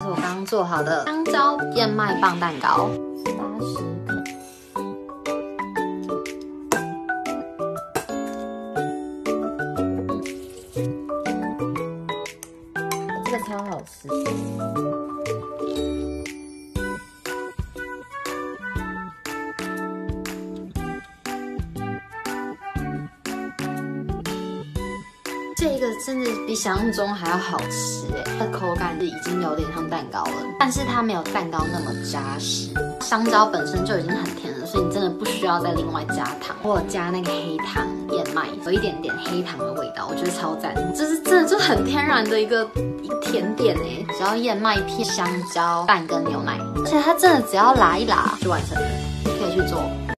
是我刚刚做好的香蕉燕麦棒蛋糕，80克。这个超好吃。这个真的比想象中还要好吃哎，它的口感是已经有点像蛋糕了，但是它没有蛋糕那么扎实。香蕉本身就已经很甜了，所以你真的不需要再另外加糖。我有加那个黑糖燕麦，有一点点黑糖的味道，我觉得超赞。这是真的就很天然的一个甜点哎，只要燕麦片、香蕉、蛋跟牛奶，而且它真的只要拉一拉就完成了，可以去做。